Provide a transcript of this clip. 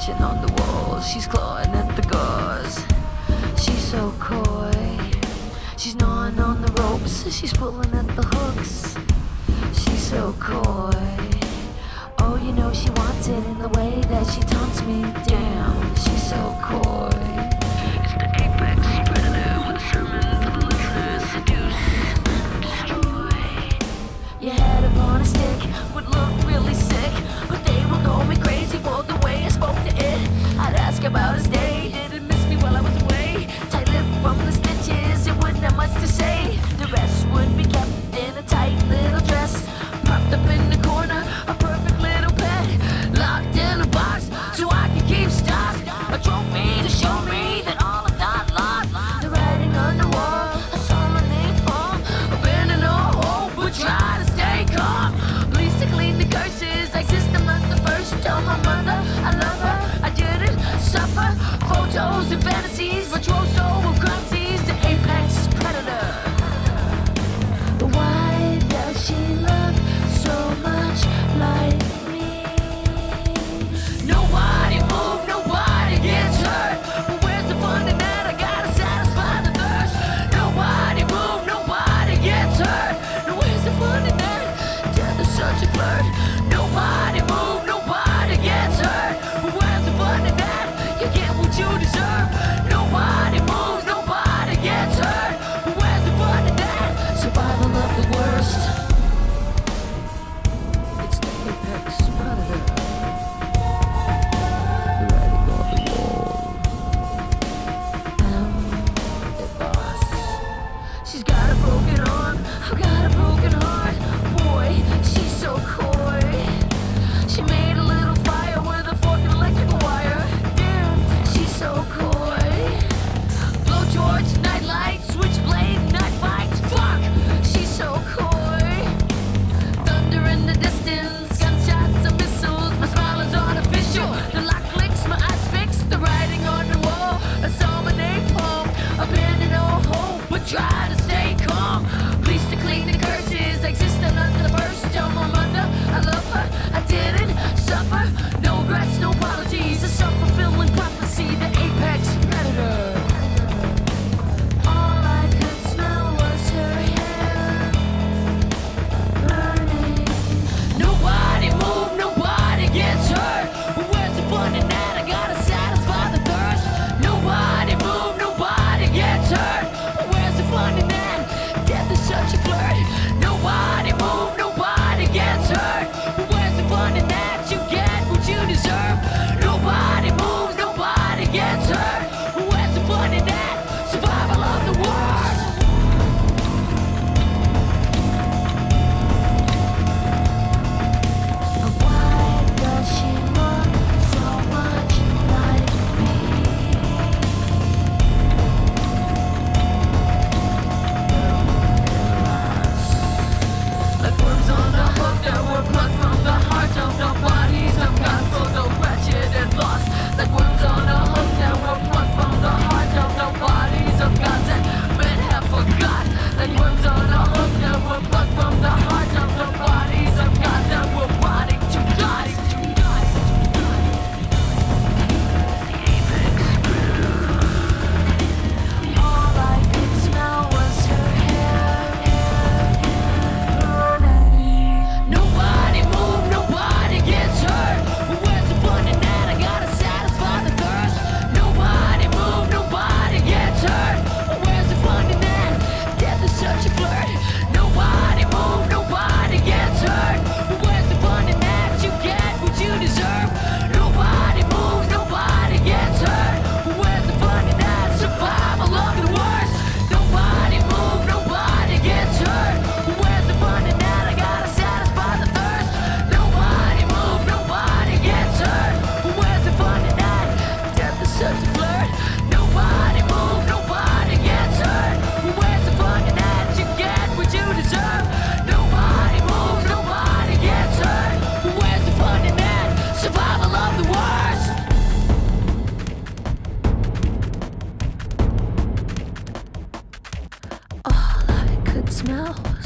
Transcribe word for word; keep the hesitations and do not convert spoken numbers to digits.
scratching on the walls, she's clawing at the gauze. She's so coy, she's gnawing on the ropes, she's pulling at the hooks. She's so coy, oh you know she wants it in the way that she taunts me down. She's so coy. It's the apex predator with a sermon for the listener. Seduce, destroy. You had up on a stick, would look really sick, but they would call me crazy for the way I spoke to it. I'd ask about his day, did it miss me while I was away? Tight lip from the stitches, it wouldn't have much to say. The rest would be kept in a tight little dress, propped up in the corner, a perfect little pet, locked in a box so I could keep stock. A trophy to show me that all is not lost. The writing on the wall, a solemn poem, abandon all hope, but try to stay calm. Please to clean the curses, I system at the first. Tell my mother I love her, I didn't suffer. Photos and fantasies, virtuoso of crime sees the apex predator. Why does she look so much like me? Nobody move, nobody gets hurt, but where's the fun in that? I gotta satisfy the thirst. Nobody move, nobody gets hurt, now where's the fun in that? Death is such a flirt. Nobody move, nobody gets hurt, but where's the fun in that? You get what you deserve. Nobody moves, nobody gets hurt, but where's the fun in that? Survival of the worst. It's the apex predator. The writing on the wall. I'm the boss. She's got a broken arm, I've got a broken heart. Boy, she's so coy. She made a little fire with a fork and electrical wire. Damn, she's so coy. Blowtorch, nightlight, switchblade, night fights. Fuck, she's so coy. Thunder in the distance, gunshots and missiles. My smile is artificial. The lock clicks, my eyes fixed. The writing on the wall, I saw my name poem. Abandon all hope, but try to stay calm. Please to clean the curses, existing under the burst. Tell my mother I love her, I didn't suffer. No regrets, no apologies. A self-fulfilling prophecy, the apex predator. All I could smell was her hair burning. Nobody move, nobody gets hurt, but where's the fun in that? I gotta satisfy the thirst. Nobody move, nobody gets hurt, but where's the fun in that? Death is such a flirt. Nobody move, nobody gets hurt, but where's the fun in that? You get what you deserve. Nobody moves, nobody gets hurt, but where's the fun in that? Survival of the worst. Why does she look so much like me? Like worms on a hook that were plucked from the heart of the bodies of God, so the wretched and lost. Like worms on a hook that were plucked from the heart of the bodies of God that men have forgot. Like worms on a hook that were plucked from the heart of the bodies of God that were rotting to die. All I could smell was her hair burning. Nobody move, nobody gets hurt, but where's the fun in that? I gotta satisfy the thirst. Nobody move, nobody gets hurt, but where's the fun in that? Death is such a flirt. Nobody move, nobody gets hurt, but where's the fun in that? You get what you deserve. Nobody moves, nobody gets hurt, but where's the fun in that? Survival of the worst. Nobody move, nobody gets hurt, but where's the fun in that? I gotta satisfy the thirst. Nobody move, nobody gets hurt, but where's the fun in that? Death is such a flirt. Nobody move, nobody gets hurt, but where's the fun in that? You get what you deserve. Nobody move, nobody gets hurt, but where's the fun in that? Survival of the worst. All I could smell